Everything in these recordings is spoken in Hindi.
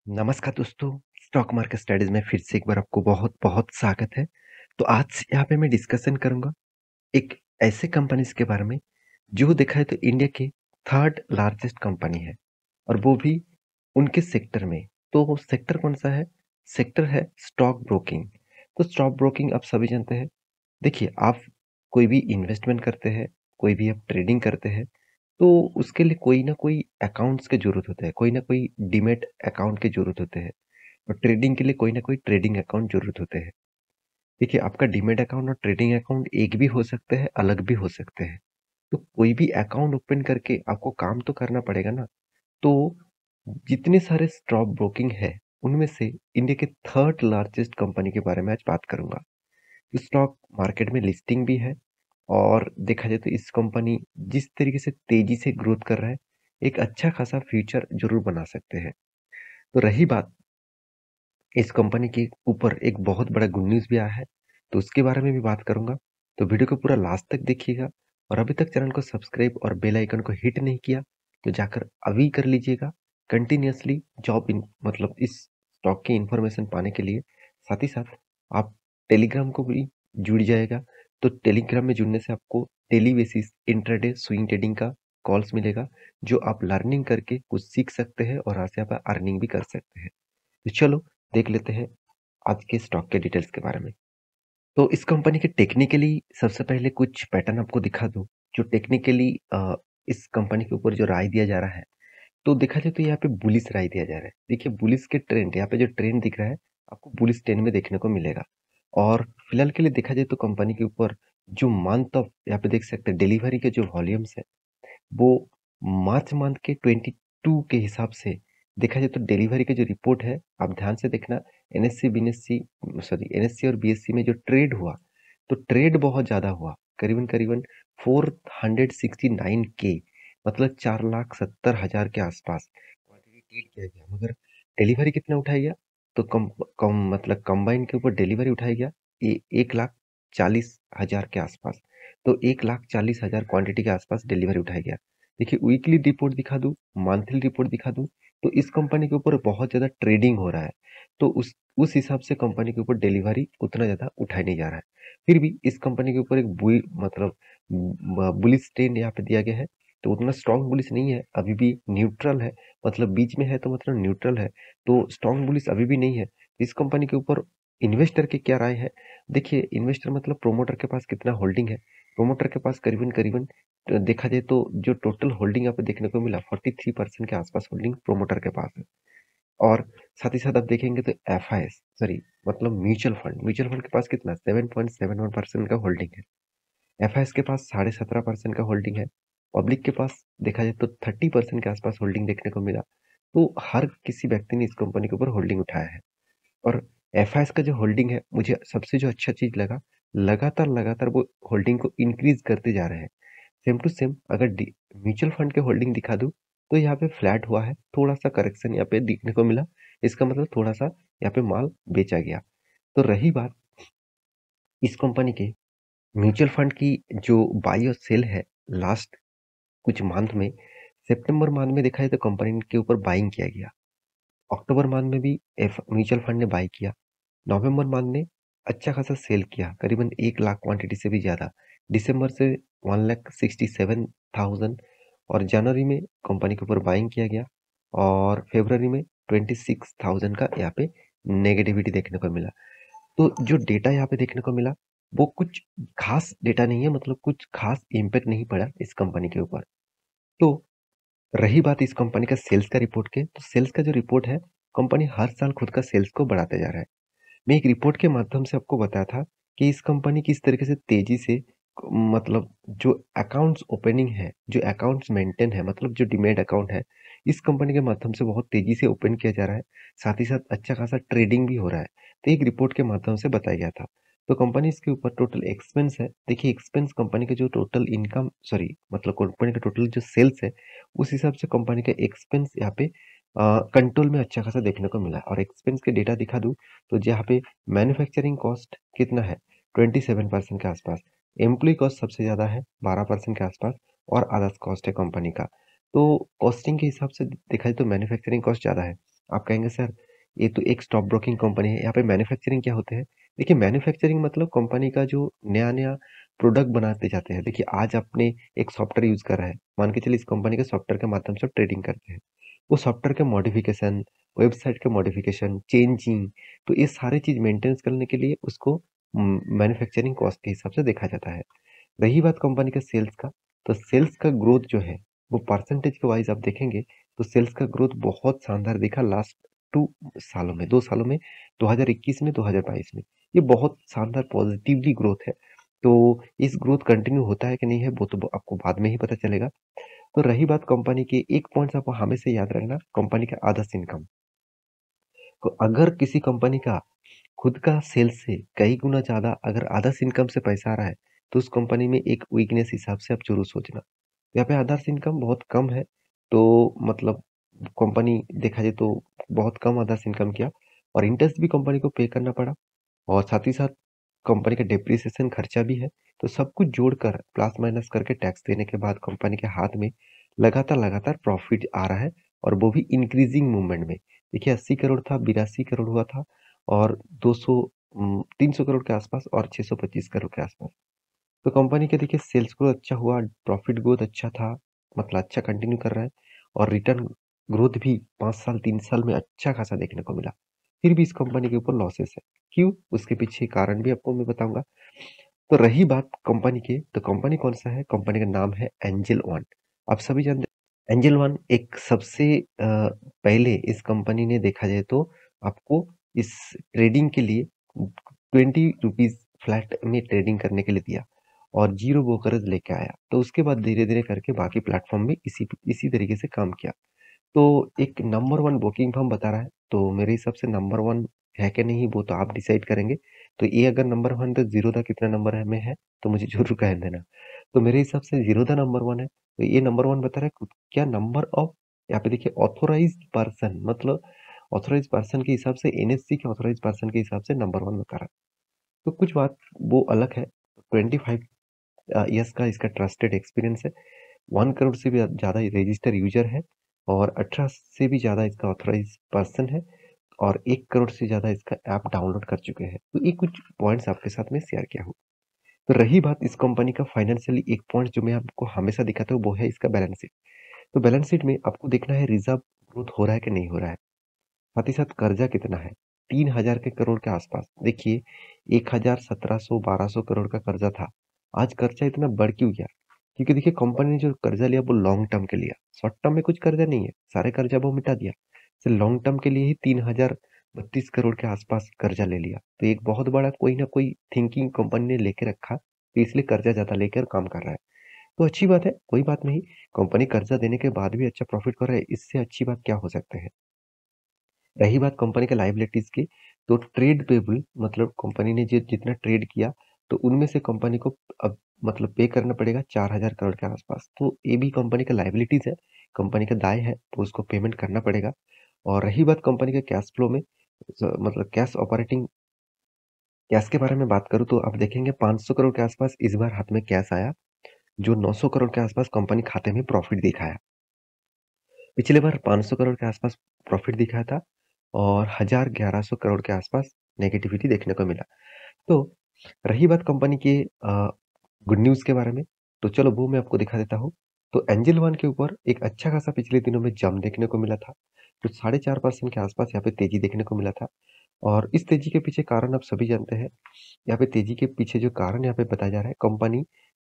नमस्कार दोस्तों, स्टॉक मार्केट स्टडीज में फिर से एक बार आपको बहुत-बहुत स्वागत है। तो आज यहाँ पे मैं डिस्कशन करूँगा एक ऐसे कंपनीज़ के बारे में जो देखा है तो इंडिया की थर्ड लार्जेस्ट कंपनी है और वो भी उनके सेक्टर में। तो वो सेक्टर कौन-सा है? सेक्टर है स्टॉक ब्रोकिंग। तो स्टॉक ब्रोकिंग आप सभी जानते हैं। देखिए, आप कोई भी इन्वेस्टमेंट करते हैं, कोई भी आप ट्रेडिंग करते हैं, तो उसके लिए कोई ना कोई अकाउंट्स की ज़रूरत होता है, कोई ना कोई डीमैट अकाउंट की ज़रूरत होते हैं और ट्रेडिंग के लिए कोई ना कोई ट्रेडिंग अकाउंट ज़रूरत होते हैं। देखिए, आपका डीमैट अकाउंट और ट्रेडिंग अकाउंट एक भी हो सकते हैं, अलग भी हो सकते हैं। तो कोई भी अकाउंट ओपन करके आपको काम तो करना पड़ेगा ना। तो जितने सारे स्टॉक ब्रोकिंग है, उनमें से इंडिया के थर्ड लार्जेस्ट कंपनी के बारे में आज बात करूँगा। स्टॉक मार्केट में लिस्टिंग भी है और देखा जाए तो इस कंपनी जिस तरीके से तेजी से ग्रोथ कर रहा है, एक अच्छा खासा फ्यूचर ज़रूर बना सकते हैं। तो रही बात इस कंपनी के ऊपर एक बहुत बड़ा गुड न्यूज़ भी आया है, तो उसके बारे में भी बात करूँगा। तो वीडियो को पूरा लास्ट तक देखिएगा और अभी तक चैनल को सब्सक्राइब और बेल आइकन को हिट नहीं किया, तो जाकर अभी कर लीजिएगा। कंटिन्यूअसली जॉब इन मतलब इस स्टॉक की इन्फॉर्मेशन पाने के लिए, साथ ही साथ आप टेलीग्राम को भी जुड़ जाएगा। तो टेलीग्राम में जुड़ने से आपको daily basis intraday swing trading का कॉल्स मिलेगा, जो आप लर्निंग करके कुछ सीख सकते हैं और यहाँ से आप अर्निंग भी कर सकते हैं। तो चलो देख लेते हैं आज के स्टॉक के डिटेल्स के बारे में। तो इस कंपनी के टेक्निकली सबसे पहले कुछ पैटर्न आपको दिखा दूँ, जो टेक्निकली इस कंपनी के ऊपर जो राय दिया जा रहा है, तो देखा जाए तो यहाँ पे बुलिश राय दिया जा रहा है। देखिए बुलिश के ट्रेंड यहाँ पे जो ट्रेंड दिख रहा है, आपको बुलिश ट्रेंड में देखने को मिलेगा। और फिलहाल के लिए देखा जाए तो कंपनी के ऊपर जो मंथ ऑफ यहाँ पे देख सकते हैं डिलीवरी के जो वॉल्यूम्स है, वो मार्च मंथ के 22 के हिसाब से देखा जाए तो डिलीवरी के जो रिपोर्ट है, आप ध्यान से देखना। एनएससी और बीएससी में जो ट्रेड हुआ, तो ट्रेड बहुत ज़्यादा हुआ, करीबन-करीबन 469 के, मतलब 4,70,000 के आसपास क्वांटिटी ट्रेड किया गया। मगर डिलीवरी कितना उठाया गया? तो कम कम मतलब कंबाइन के ऊपर डिलीवरी उठाया गया 1,40,000 के आसपास। तो 1,40,000 क्वांटिटी के आसपास डिलीवरी उठाया गया। देखिए वीकली रिपोर्ट दिखा दूँ, मंथली रिपोर्ट दिखा दूँ, तो इस कंपनी के ऊपर बहुत ज़्यादा ट्रेडिंग हो रहा है। तो उस हिसाब से कंपनी के ऊपर डिलीवरी उतना ज़्यादा उठाया नहीं जा रहा है। फिर भी इस कंपनी के ऊपर एक मतलब बुलिश ट्रेंड यहाँ पे दिया गया है, तो उतना स्ट्रॉन्ग बुलिश नहीं है, अभी भी न्यूट्रल है, मतलब बीच में है तो मतलब न्यूट्रल है, तो स्ट्रॉन्ग बुलिश अभी भी नहीं है। इस कंपनी के ऊपर इन्वेस्टर की क्या राय है? देखिए इन्वेस्टर मतलब प्रोमोटर के पास कितना होल्डिंग है? प्रोमोटर के पास करीबन-करीबन देखा जाए तो जो टोटल होल्डिंग यहाँ पे देखने को मिला 43% के आसपास होल्डिंग प्रोमोटर के पास है। और साथ ही साथ आप देखेंगे तो एफआईएस सॉरी मतलब म्यूचुअल फंड के पास कितना 7.71% का होल्डिंग है। एफआईएस के पास 17.5% का होल्डिंग है। पब्लिक के पास देखा जाए तो 30% के आसपास होल्डिंग देखने को मिला। तो हर किसी व्यक्ति ने इस कंपनी के ऊपर होल्डिंग उठाया है। और एफआईएस का जो होल्डिंग है, मुझे सबसे जो अच्छा चीज लगा, लगातार वो होल्डिंग को इंक्रीज करते जा रहे हैं। सेम टू सेम अगर म्यूचुअल फंड के होल्डिंग दिखा दूं, तो यहाँ पे फ्लैट हुआ है, थोड़ा सा करेक्शन यहाँ पे दिखने को मिला। इसका मतलब थोड़ा सा यहाँ पे माल बेचा गया। तो रही बात इस कंपनी के म्यूचुअल फंड की जो बाई और सेल है, लास्ट कुछ मंथ में, सितंबर मंथ में देखा जाए तो कंपनी के ऊपर बाइंग किया गया। अक्टूबर मंथ में भी म्यूचुअल फंड ने बाई किया। नवंबर मंथ में अच्छा खासा सेल किया, करीबन 1 लाख क्वांटिटी से भी ज़्यादा। दिसंबर से 1,67,000 और जनवरी में कंपनी के ऊपर बाइंग किया गया और फरवरी में 26,000 का यहाँ पे नेगेटिविटी देखने को मिला। तो जो डेटा यहाँ पे देखने को मिला, वो कुछ खास डेटा नहीं है, मतलब कुछ खास इम्पैक्ट नहीं पड़ा इस कंपनी के ऊपर। तो रही बात इस कंपनी का सेल्स का रिपोर्ट के, तो सेल्स का जो रिपोर्ट है, कंपनी हर साल खुद का सेल्स को बढ़ाते जा रहा है। मैं एक रिपोर्ट के माध्यम से आपको बताया था कि इस कंपनी किस तरीके से तेजी से मतलब जो अकाउंट्स ओपनिंग है, जो अकाउंट्स मेंटेन है, मतलब जो डीमैट अकाउंट है, इस कंपनी के माध्यम से बहुत तेजी से ओपन किया जा रहा है। साथ ही साथ अच्छा खासा ट्रेडिंग भी हो रहा है। तो एक रिपोर्ट के माध्यम से बताया गया था। तो कंपनी इसके ऊपर टोटल एक्सपेंस है। देखिए एक्सपेंस कंपनी के जो टोटल इनकम सॉरी मतलब कंपनी का टोटल जो सेल्स है, उस हिसाब से कंपनी का एक्सपेंस यहाँ पे कंट्रोल में अच्छा खासा देखने को मिला। और एक्सपेंस के डेटा दिखा दूँ, तो जहाँ पे मैन्युफैक्चरिंग कॉस्ट कितना है 27% के आसपास, एम्प्लॉय कॉस्ट सबसे ज़्यादा है 12% के आसपास और अदर्स कॉस्ट है कंपनी का। तो कॉस्टिंग के हिसाब से देखा जाए तो मैन्युफैक्चरिंग कॉस्ट ज़्यादा है। आप कहेंगे सर ये तो एक स्टॉक ब्रोकिंग कंपनी है, यहाँ पे मैन्युफैक्चरिंग क्या होते हैं? देखिए मैन्युफैक्चरिंग मतलब कंपनी का जो नया-नया प्रोडक्ट बनाते जाते हैं। देखिए आज आपने एक सॉफ्टवेयर यूज़ कर रहा है, मान के चलिए इस कंपनी के सॉफ्टवेयर के माध्यम से आप ट्रेडिंग करते हैं। वो सॉफ्टवेयर के मॉडिफिकेशन, वेबसाइट के मॉडिफिकेशन, चेंजिंग, तो ये सारी चीज़ मेंटेनेंस करने के लिए उसको मैन्युफैक्चरिंग कॉस्ट के हिसाब से देखा जाता है। रही बात कंपनी के सेल्स का, तो सेल्स का ग्रोथ जो है, वो परसेंटेज के वाइज़ आप देखेंगे, तो सेल्स का ग्रोथ बहुत शानदार दिखा लास्ट 2 सालों में, 2 सालों में 2021 में, 2022 में। ये बहुत शानदार पॉज़िटिवली ग्रोथ है। तो इस ग्रोथ कंटिन्यू होता है कि नहीं है, वो तो ब आपको बाद में ही पता चलेगा। तो रही बात कंपनी की, एक पॉइंट्स आपको हमेशा याद रखना, कंपनी का अदर्स इनकम। तो अगर किसी कंपनी का खुद का सेल्स से कई गुना ज़्यादा अगर अदर्स इनकम से पैसा आ रहा है, तो उस कंपनी में एक वीकनेस हिसाब से आप ज़रूर सोचना। यहाँ पे अदर्स इनकम बहुत कम है, तो मतलब कंपनी देखा जाए तो बहुत कम अदर्स इनकम किया और इंटरेस्ट भी कंपनी को पे करना पड़ा और साथ ही साथ कंपनी का डेप्रिसिएशन खर्चा भी है। तो सब कुछ जोड़कर प्लस माइनस करके टैक्स देने के बाद कंपनी के हाथ में लगातार प्रॉफिट आ रहा है और वो भी इंक्रीजिंग मूवमेंट में। देखिए 80 करोड़ था, 82 करोड़ हुआ था और 300 करोड़ के आसपास और 625 करोड़ के आसपास। तो कंपनी के देखिए सेल्स ग्रोथ अच्छा हुआ, प्रॉफिट ग्रोथ अच्छा था, मतलब अच्छा कंटिन्यू कर रहा है और रिटर्न ग्रोथ भी 5 साल 3 साल में अच्छा खासा देखने को मिला। फिर भी इस कंपनी के ऊपर लॉसेस है। क्यों? उसके पीछे कारण भी आपको मैं बताऊँगा। तो रही बात कंपनी की, तो कंपनी कौन-सा है? कंपनी का नाम है एंजेल वन। आप सभी जानते हैं एंजेल वन एक सबसे पहले इस कंपनी ने देखा जाए तो आपको इस ट्रेडिंग के लिए ₹20 फ्लैट में ट्रेडिंग करने के लिए दिया और ज़ीरो ब्रोकरेज लेके आया। तो उसके बाद धीरे-धीरे करके बाकी प्लेटफ़ॉर्म में इसी तरीके से काम किया। तो एक नंबर 1 बुकिंग फर्म बता रहा है, तो मेरे हिसाब से नंबर 1 है कि नहीं वो तो आप डिसाइड करेंगे। तो ये अगर नंबर 1 तो ज़ीरोधा कितना नंबर है में है, तो मुझे ज़रूर कह देना। तो मेरे हिसाब से ज़ीरोधा नंबर 1 है, तो ये नंबर 1 बता रहा है क्या नंबर ऑफ यहाँ पे देखिए ऑथोराइज़्ड पर्सन मतलब ऑथोराइज़्ड पर्सन के हिसाब से एनएससी के ऑथोराइज़्ड पर्सन के हिसाब से नंबर 1 बता रहा है। तो कुछ बात वो अलग है, 25 ईयर्स का इसका ट्रस्टेड एक्सपीरियंस है। 1 करोड़ से भी ज़्यादा रजिस्टर यूज़र है और 18 से भी ज़्यादा इसका ऑथराइज़्ड पर्सन है और 1 करोड़ से ज़्यादा इसका ऐप डाउनलोड कर चुके हैं। तो ये कुछ पॉइंट्स आपके साथ में शेयर किया हूँ। तो रही बात इस कंपनी का फाइनेंशियली एक पॉइंट जो मैं आपको हमेशा दिखाता हूँ वो है इसका बैलेंस शीट। तो बैलेंस शीट में आपको देखना है रिज़र्व ग्रोथ हो रहा है कि नहीं हो रहा है। साथ ही साथ कर्जा कितना है? 3000 के करोड़ के आसपास। देखिए 1700 1200 करोड़ का कर्जा था। आज कर्जा इतना बढ़ क्यों गया? क्योंकि देखिए कंपनी ने जो कर्जा लिया वो लॉन्ग टर्म के लिया। शॉर्ट टर्म में कुछ कर्जा नहीं है। सारे कर्जा वो मिटा दिया। सिर्फ लॉन्ग टर्म के लिए ही 3032 करोड़ के आसपास कर्जा ले लिया। तो एक बहुत बड़ा कोई ना कोई थिंकिंग कंपनी ने लेके रखा, तो इसलिए कर्जा ज़्यादा लेकर काम कर रहा है। तो अच्छी बात है, कोई बात नहीं। कंपनी कर्जा देने के बाद भी अच्छा प्रॉफिट कर रहा है, इससे अच्छी बात क्या हो सकता है? रही बात कंपनी के लायबिलिटीज़ की, तो ट्रेड पेबल मतलब कंपनी ने जितना ट्रेड किया, तो उनमें से कंपनी को अब मतलब पे करना पड़ेगा 4000 करोड़ के आसपास। तो ये भी कंपनी का लायबिलिटीज़ है, कंपनी का दाय है, तो उसको पेमेंट करना पड़ेगा। और रही बात कंपनी के कैश फ्लो में मतलब कैश के बारे में बात करूँ तो आप देखेंगे 500 करोड़ के आसपास इस बार हाथ में कैश आया, जो 900 करोड़ के आसपास कंपनी खाते में प्रॉफिट दिखाया। पिछले बार 500 करोड़ के आसपास प्रॉफिट दिखाया था और 1100 करोड़ के आसपास नेगेटिविटी देखने को मिला। तो रही बात कंपनी के गुड न्यूज़ के बारे में, तो चलो वो मैं आपको दिखा देता हूँ। तो एंजल वन के ऊपर एक अच्छा खासा पिछले दिनों में जंप देखने को मिला था। तो 4.5% के आसपास यहाँ पे तेज़ी देखने को मिला था और इस तेज़ी के पीछे कारण आप सभी जानते हैं। यहाँ पे तेज़ी के पीछे जो कारण यहाँ पे बताया जा रहा है, कंपनी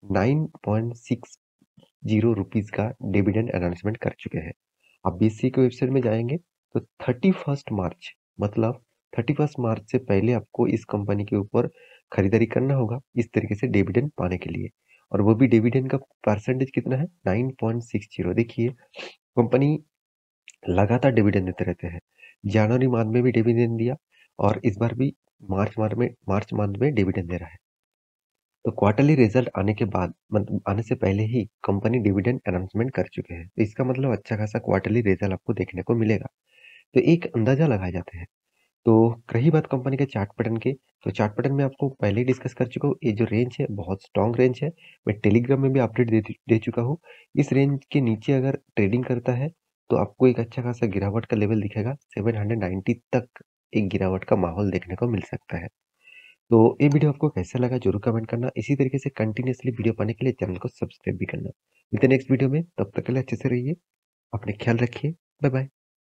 9.60 रुपीज़ का डिविडेंड अनाउंसमेंट कर चुके हैं। आप बीएसई की वेबसाइट में जाएँगे तो 31 मार्च मतलब 31 मार्च से पहले आपको इस कंपनी के ऊपर खरीदारी करना होगा, इस तरीके से डिविडेंड पाने के लिए। और वो भी डिविडेंड का परसेंटेज कितना है? 9.60। देखिए कंपनी लगातार डिविडेंड देते रहते हैं। जनवरी मंथ में भी डिविडेंड दिया और इस बार भी मार्च मंथ में डिविडेंड दे रहा है। तो क्वार्टरली रिजल्ट आने के बाद मतलब आने से पहले ही कंपनी डिविडेंड अनाउंसमेंट कर चुके हैं। तो इसका मतलब अच्छा खासा क्वार्टरली रिजल्ट आपको देखने को मिलेगा। तो एक अंदाजा लगाए जाते हैं। तो रही बात कंपनी के चार्ट पैटर्न की, तो चार्ट पैटर्न में आपको पहले ही डिस्कस कर चुका हूँ। ये जो रेंज है बहुत स्ट्रॉन्ग रेंज है। मैं टेलीग्राम में भी अपडेट दे चुका हूँ। इस रेंज के नीचे अगर ट्रेडिंग करता है तो आपको एक अच्छा खासा गिरावट का लेवल दिखेगा, 790 तक एक गिरावट का माहौल देखने को मिल सकता है। तो ये वीडियो आपको कैसा लगा ज़रूर कमेंट करना। इसी तरीके से कंटिन्यूअसली वीडियो पाने के लिए चैनल को सब्सक्राइब भी करना। मिलते हैं नेक्स्ट वीडियो में, तब तक के लिए अच्छे से रहिए, अपने ख्याल रखिए। Bye bye.